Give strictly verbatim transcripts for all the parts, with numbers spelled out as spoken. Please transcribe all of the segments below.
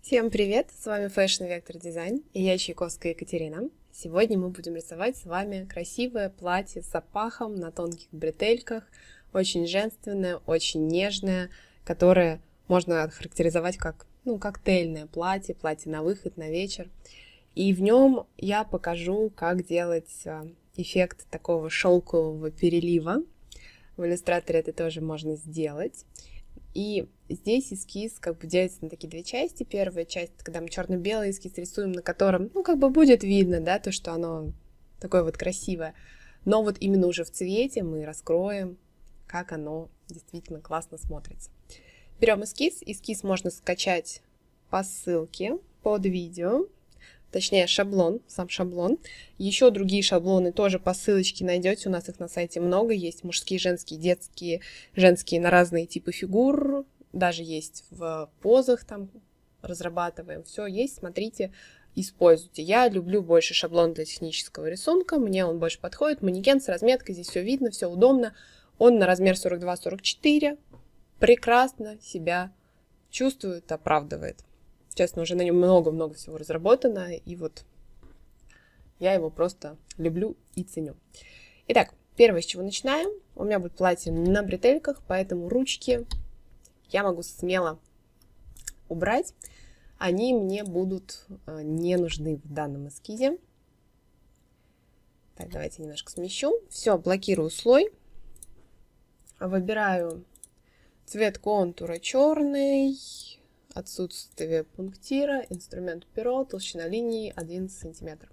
Всем привет! С вами Fashion Vector Design и я Чайковская Екатерина. Сегодня мы будем рисовать с вами красивое платье с запахом на тонких бретельках, очень женственное, очень нежное, которое можно охарактеризовать как ну, коктейльное платье, платье на выход, на вечер. И в нем я покажу, как делать эффект такого шелкового перелива. В иллюстраторе это тоже можно сделать. И здесь эскиз как бы делится на такие две части. Первая часть, когда мы черно-белый эскиз рисуем, на котором, ну, как бы будет видно, да, то, что оно такое вот красивое. Но вот именно уже в цвете мы раскроем, как оно действительно классно смотрится. Берем эскиз. Эскиз можно скачать по ссылке под видео. Точнее, шаблон, сам шаблон. Еще другие шаблоны тоже по ссылочке найдете. У нас их на сайте много. Есть мужские, женские, детские, женские на разные типы фигур. Даже есть в позах там разрабатываем. Все есть, смотрите, используйте. Я люблю больше шаблон для технического рисунка. Мне он больше подходит. Манекен с разметкой, здесь все видно, все удобно. Он на размер сорок два сорок четыре. Прекрасно себя чувствует, оправдывает. Честно, уже на нем много-много всего разработано, и вот я его просто люблю и ценю. Итак, первое, с чего начинаем. У меня будет платье на бретельках, поэтому ручки я могу смело убрать. Они мне будут не нужны в данном эскизе. Так, давайте немножко смещу. Все, блокирую слой. Выбираю цвет контура черный. Отсутствие пунктира, инструмент перо, толщина линии одиннадцать сантиметров.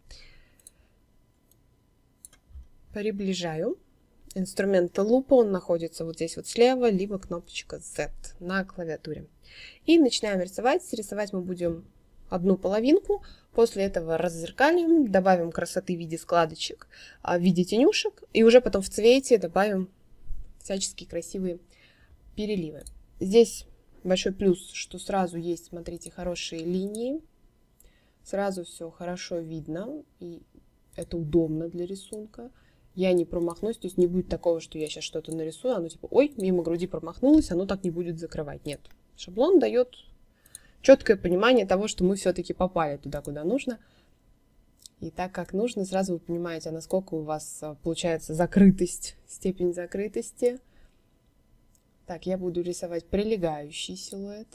Приближаю. Инструмент лупа, он находится вот здесь вот слева, либо кнопочка Z на клавиатуре. И начинаем рисовать. Рисовать мы будем одну половинку. После этого раззеркалим, добавим красоты в виде складочек, в виде тенюшек. И уже потом в цвете добавим всяческие красивые переливы. Здесь большой плюс, что сразу есть, смотрите, хорошие линии. Сразу все хорошо видно. И это удобно для рисунка. Я не промахнусь, то есть не будет такого, что я сейчас что-то нарисую, оно типа, ой, мимо груди промахнулось, оно так не будет закрывать. Нет. Шаблон дает четкое понимание того, что мы все-таки попали туда, куда нужно. И так как нужно, сразу вы понимаете, насколько у вас получается закрытость, степень закрытости. Так, я буду рисовать прилегающий силуэт.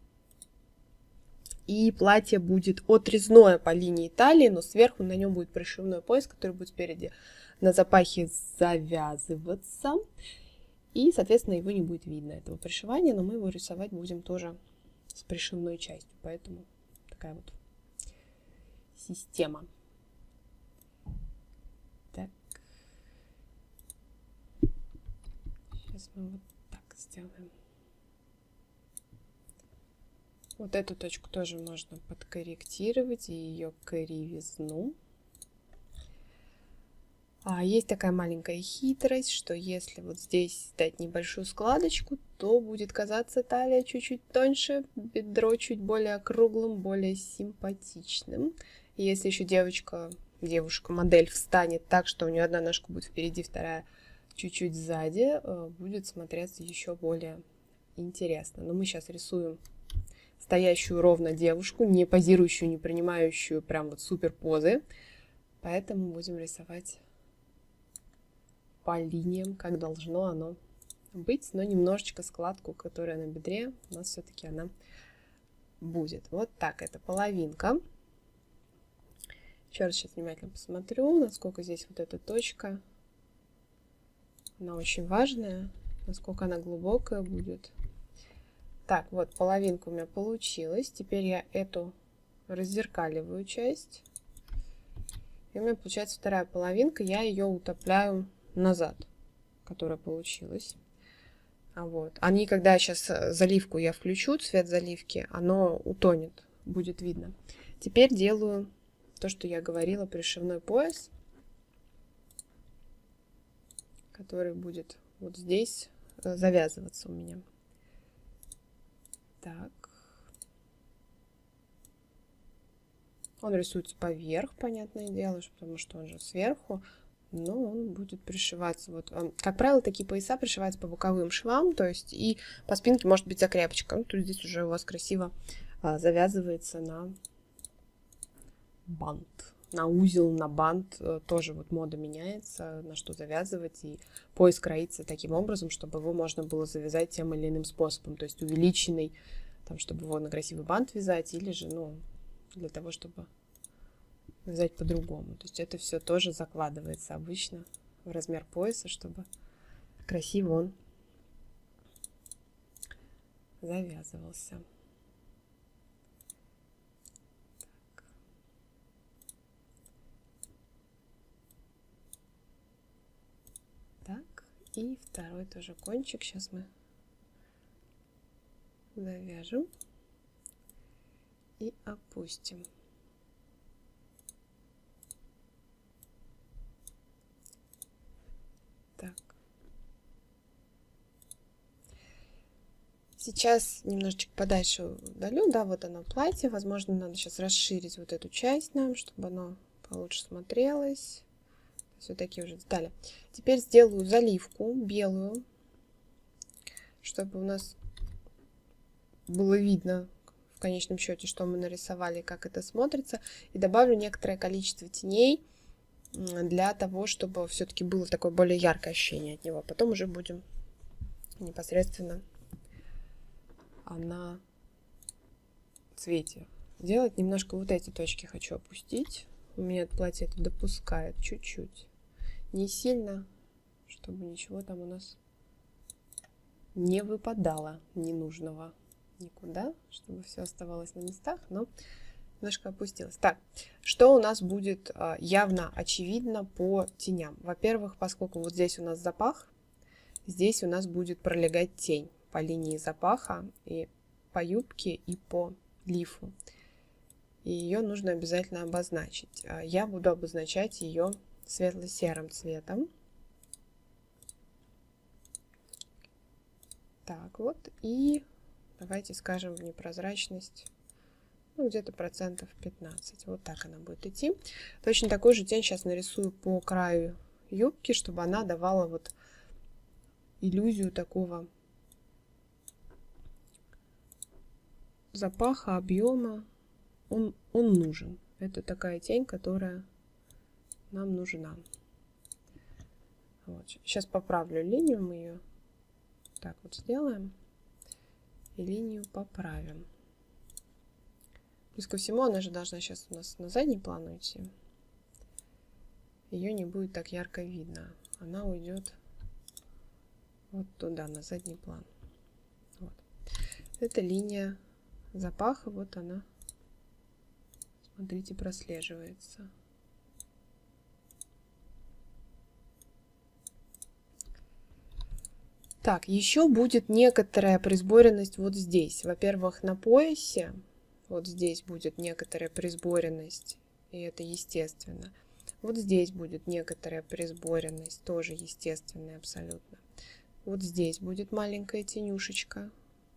И платье будет отрезное по линии талии, но сверху на нем будет пришивной пояс, который будет спереди на запахе завязываться. И, соответственно, его не будет видно, этого пришивания, но мы его рисовать будем тоже с пришивной частью. Поэтому такая вот система. Так. Сейчас мы вот сделаем. Вот эту точку тоже можно подкорректировать и ее кривизну. А есть такая маленькая хитрость, что если вот здесь дать небольшую складочку, то будет казаться талия чуть-чуть тоньше, бедро чуть более округлым, более симпатичным. И если еще девочка, девушка, модель встанет так, что у нее одна ножка будет впереди, вторая чуть-чуть сзади, будет смотреться еще более интересно. Но мы сейчас рисуем стоящую ровно девушку, не позирующую, не принимающую прям вот супер позы. Поэтому будем рисовать по линиям, как должно оно быть. Но немножечко складку, которая на бедре, у нас все-таки она будет. Вот так, это половинка. Еще раз сейчас внимательно посмотрю, насколько здесь вот эта точка. Она очень важная, насколько она глубокая будет. Так, вот половинка у меня получилась. Теперь я эту раззеркаливаю часть. И у меня получается вторая половинка. Я ее утопляю назад, которая получилась. А вот. Они, когда сейчас заливку я включу, цвет заливки, оно утонет, будет видно. Теперь делаю то, что я говорила, пришивной пояс, который будет вот здесь завязываться у меня. Так. Он рисуется поверх, понятное дело, потому что он же сверху, но он будет пришиваться. Вот, как правило, такие пояса пришиваются по боковым швам, то есть и по спинке может быть закрепочка. Тут здесь уже у вас красиво завязывается на бант. На узел, на бант тоже вот мода меняется, на что завязывать, и пояс кроится таким образом, чтобы его можно было завязать тем или иным способом, то есть увеличенный, там, чтобы его на красивый бант вязать, или же, ну, для того, чтобы вязать по-другому. То есть это все тоже закладывается обычно в размер пояса, чтобы красиво он завязывался. Так, и второй тоже кончик. Сейчас мы завяжем и опустим. Так. Сейчас немножечко подальше удалю, да, вот оно платье. Возможно, надо сейчас расширить вот эту часть нам, чтобы оно получше смотрелось. Все такие уже детали. Теперь сделаю заливку белую, чтобы у нас было видно в конечном счете, что мы нарисовали, как это смотрится. И добавлю некоторое количество теней для того, чтобы все-таки было такое более яркое ощущение от него. Потом уже будем непосредственно на цвете делать. Немножко вот эти точки хочу опустить. У меня это платье это допускает чуть-чуть. Не сильно, чтобы ничего там у нас не выпадало ненужного никуда, чтобы все оставалось на местах, но немножко опустилось. Так, что у нас будет явно очевидно по теням? Во-первых, поскольку вот здесь у нас запах, здесь у нас будет пролегать тень по линии запаха и по юбке, и по лифу. И ее нужно обязательно обозначить. Я буду обозначать ее светло-серым цветом. Так вот, и давайте скажем в непрозрачность, ну, где-то процентов пятнадцать. Вот так она будет идти. Точно такую же тень сейчас нарисую по краю юбки, чтобы она давала вот иллюзию такого запаха, объема. Он, он нужен. Это такая тень, которая нам нужна. Вот. Сейчас поправлю линию, мы ее так вот сделаем. И линию поправим. Плюс ко всему, она же должна сейчас у нас на задний план уйти. Ее не будет так ярко видно. Она уйдет вот туда, на задний план. Вот. Это линия запаха, вот она, смотрите, прослеживается. Так, еще будет некоторая присборенность вот здесь. Во-первых, на поясе, вот здесь будет некоторая присборенность, и это естественно. Вот здесь будет некоторая присборенность, тоже естественная абсолютно. Вот здесь будет маленькая тенюшечка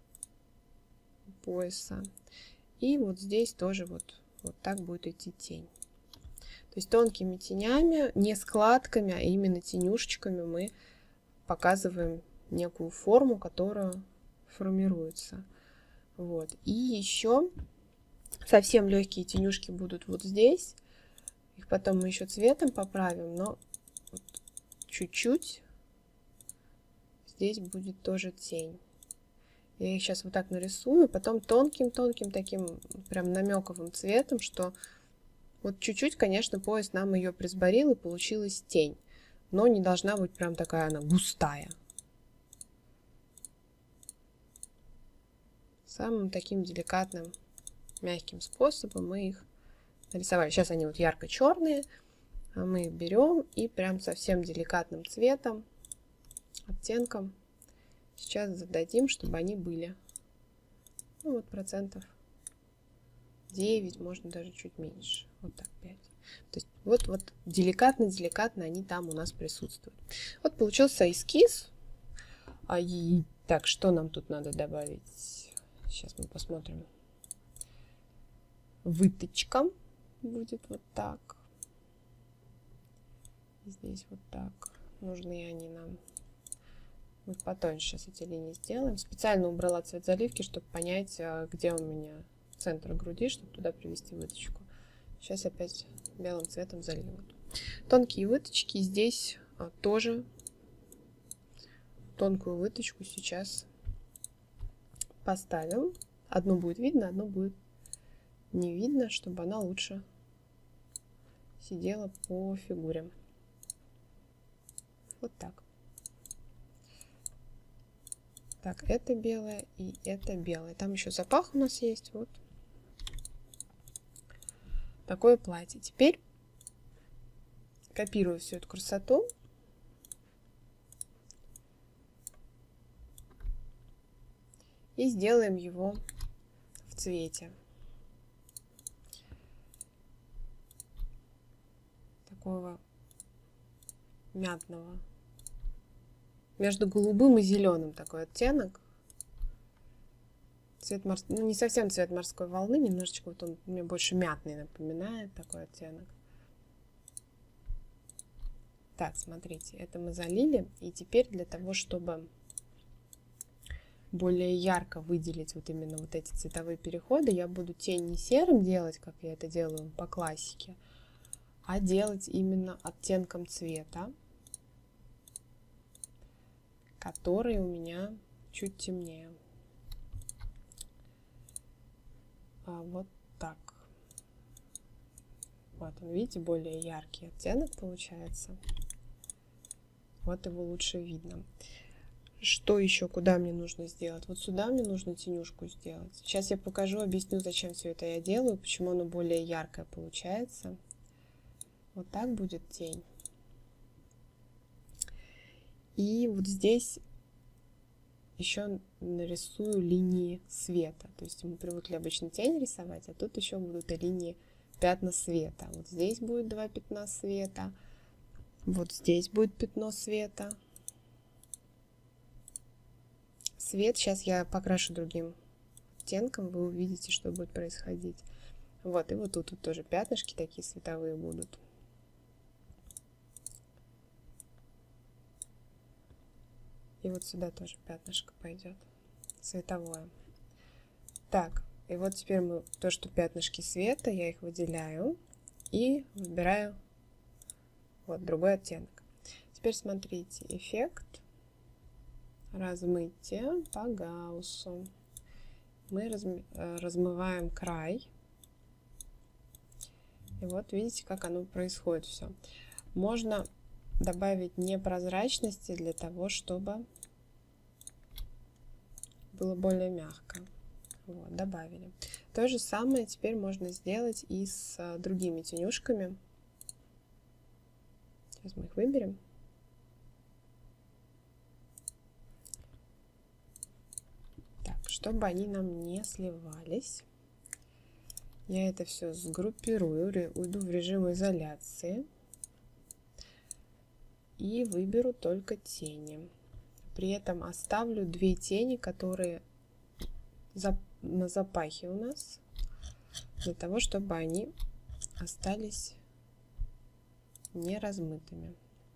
пояса. И вот здесь тоже вот, вот так будет идти тень. То есть тонкими тенями, не складками, а именно тенюшечками мы показываем некую форму, которая формируется. Вот. И еще совсем легкие тенюшки будут вот здесь. Их потом мы еще цветом поправим, но вот чуть-чуть здесь будет тоже тень. Я их сейчас вот так нарисую, потом тонким-тонким таким прям намековым цветом, что вот чуть-чуть, конечно, пояс нам ее присборил и получилась тень. Но не должна быть прям такая она густая. Самым таким деликатным, мягким способом мы их нарисовали. Сейчас они вот ярко-черные, а мы их берем и прям совсем деликатным цветом, оттенком сейчас зададим, чтобы они были, ну вот процентов девять, можно даже чуть меньше, вот так пять. То есть вот вот деликатно-деликатно они там у нас присутствуют. Вот получился эскиз. А и так, что нам тут надо добавить? Сейчас мы посмотрим. Выточка будет вот так. Здесь вот так. Нужны они нам. Мы потоньше сейчас эти линии сделаем. Специально убрала цвет заливки, чтобы понять, где у меня центра груди, чтобы туда привести выточку. Сейчас опять белым цветом залью. Тонкие выточки здесь а, тоже тонкую выточку сейчас поставим. Одну будет видно, одну будет не видно, чтобы она лучше сидела по фигуре. Вот так. Так, это белое и это белое. Там еще запах у нас есть. Вот такое платье. Теперь копирую всю эту красоту. И сделаем его в цвете. Такого мятного. Между голубым и зеленым такой оттенок. Цвет морс... ну, не совсем цвет морской волны, немножечко вот он мне больше мятный напоминает, такой оттенок. Так, смотрите, это мы залили. И теперь для того, чтобы более ярко выделить вот именно вот эти цветовые переходы, я буду тень не серым делать, как я это делаю по классике, а делать именно оттенком цвета, который у меня чуть темнее. А вот так. Вот он, видите, более яркий оттенок получается. Вот его лучше видно. Что еще, куда мне нужно сделать? Вот сюда мне нужно тенюшку сделать. Сейчас я покажу, объясню, зачем все это я делаю, почему оно более яркое получается. Вот так будет тень. И вот здесь еще нарисую линии света. То есть мы привыкли обычно тень рисовать, а тут еще будут и линии пятна света. Вот здесь будет два пятна света. Вот здесь будет пятно света. Свет сейчас я покрашу другим оттенком, вы увидите, что будет происходить. Вот, и вот тут вот тоже пятнышки такие световые будут. И вот сюда тоже пятнышко пойдет световое. Так, и вот теперь мы то, что пятнышки света, я их выделяю и выбираю вот другой оттенок. Теперь смотрите, эффект размытие по Гауссу. Мы разм... размываем край. И вот видите, как оно происходит все. Можно добавить непрозрачности для того, чтобы было более мягко. Вот, добавили. То же самое теперь можно сделать и с другими тенюшками. Сейчас мы их выберем. Так, чтобы они нам не сливались, я это все сгруппирую, уйду в режим изоляции. И выберу только тени. При этом оставлю две тени, которые на запахе у нас, для того, чтобы они остались не размытыми.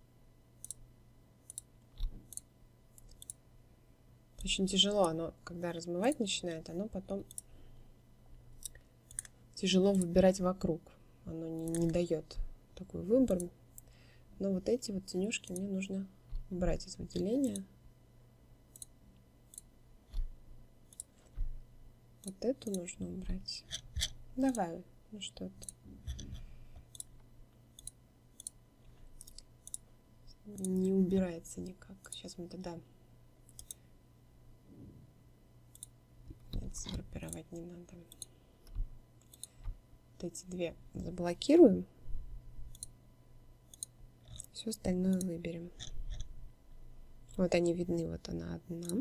Очень тяжело оно, когда размывать начинает, оно потом тяжело выбирать вокруг. Оно не, не дает такой выбор. Но вот эти вот тенюшки мне нужно убрать из выделения. Вот эту нужно убрать. Давай, ну что-то. Не убирается никак. Сейчас мы тогда... Нет, сгруппировать не надо. Вот эти две заблокируем. Все остальное выберем. Вот они видны, вот она одна.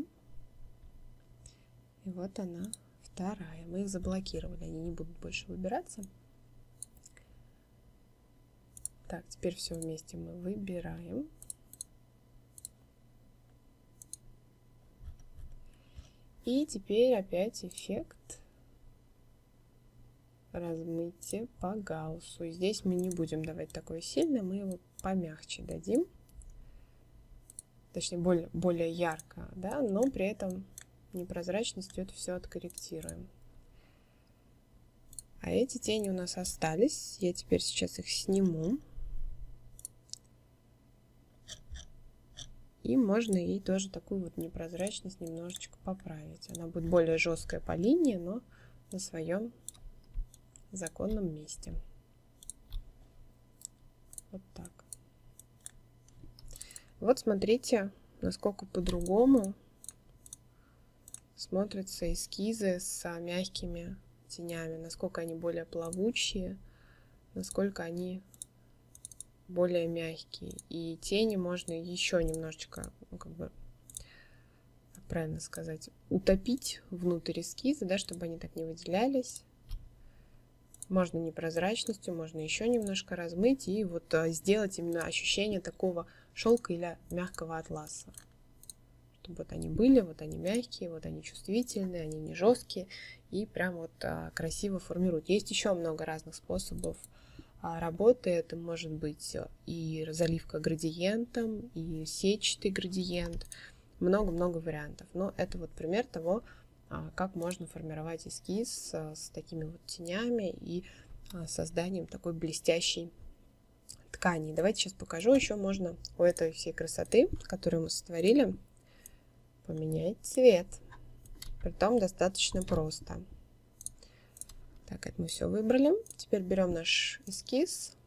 И вот она вторая. Мы их заблокировали, они не будут больше выбираться. Так, теперь все вместе мы выбираем. И теперь опять эффект размытия по Гауссу. И здесь мы не будем давать такое сильное, мы его помягче дадим. Точнее, более, более ярко, да, но при этом непрозрачностью это все откорректируем. А эти тени у нас остались. Я теперь сейчас их сниму. И можно ей тоже такую вот непрозрачность немножечко поправить. Она будет более жесткая по линии, но на своем законном месте. Вот так. Вот смотрите, насколько по-другому смотрятся эскизы с мягкими тенями, насколько они более плавучие, насколько они более мягкие. И тени можно еще немножечко, ну, как бы, правильно сказать, утопить внутрь эскиза, да, чтобы они так не выделялись. Можно непрозрачностью, можно еще немножко размыть и вот сделать именно ощущение такого шелка или мягкого атласа. Чтобы вот они были, вот они мягкие, вот они чувствительные, они не жесткие и прям вот а, красиво формируют. Есть еще много разных способов а, работы. Это может быть и заливка градиентом, и сетчатый градиент. Много-много вариантов. Но это вот пример того, а, как можно формировать эскиз а, с такими вот тенями и а, созданием такой блестящей ткани. Давайте сейчас покажу. Еще можно у этой всей красоты, которую мы сотворили, поменять цвет. Притом достаточно просто. Так, это мы все выбрали. Теперь берем наш эскиз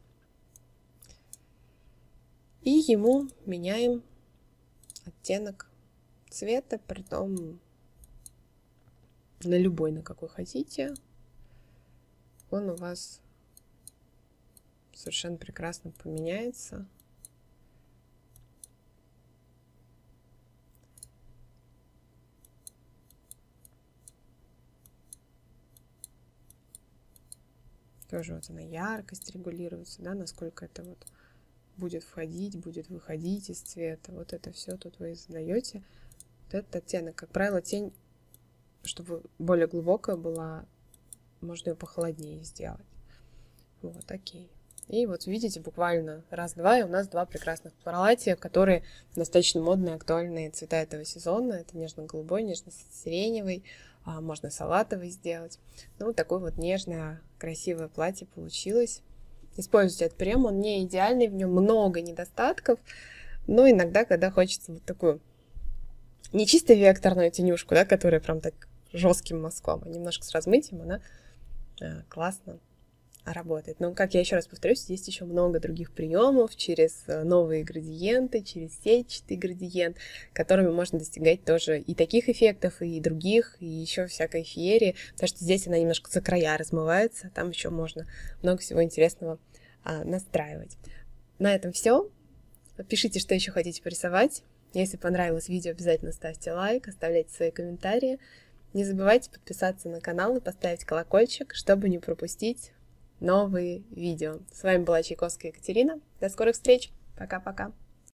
и ему меняем оттенок цвета, притом на любой, на какой хотите. Он у вас совершенно прекрасно поменяется. Тоже вот она яркость регулируется, да, насколько это вот будет входить, будет выходить из цвета. Вот это все тут вы задаете. Вот этот оттенок, как правило, тень, чтобы более глубокая была, можно ее похолоднее сделать. Вот, окей. И вот видите, буквально раз-два, и у нас два прекрасных платья, которые достаточно модные, актуальные цвета этого сезона. Это нежно-голубой, нежно-сиреневый, а можно салатовый сделать. Ну, вот такое вот нежное, красивое платье получилось. Используйте этот прием, он не идеальный, в нем много недостатков, но иногда, когда хочется вот такую не чисто векторную тенюшку, да, которая прям так жестким мазком, а немножко с размытием, она а, классно работает. Но, как я еще раз повторюсь, есть еще много других приемов через новые градиенты, через сетчатый градиент, которыми можно достигать тоже и таких эффектов, и других, и еще всякой феерии, потому что здесь она немножко за края размывается, там еще можно много всего интересного а, настраивать. На этом все. Пишите, что еще хотите порисовать. Если понравилось видео, обязательно ставьте лайк, оставляйте свои комментарии. Не забывайте подписаться на канал и поставить колокольчик, чтобы не пропустить новые видео. С вами была Чайковская Екатерина. До скорых встреч. Пока-пока.